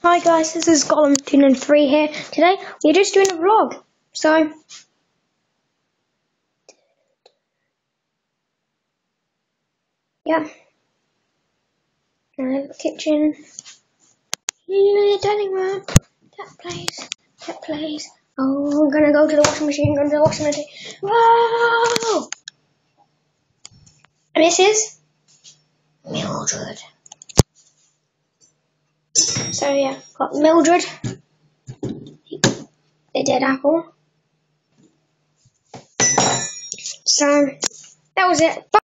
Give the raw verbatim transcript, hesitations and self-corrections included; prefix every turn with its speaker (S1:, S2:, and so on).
S1: Hi guys, this is Gollum two nine three here. Today we're just doing a vlog. So yeah. Uh, kitchen. The dining room. That place. That place. Oh, I'm gonna go to the washing machine, go to the washing machine. Whoa! And this is Mildred. So yeah, got Mildred. The dead apple. So that was it. Bye.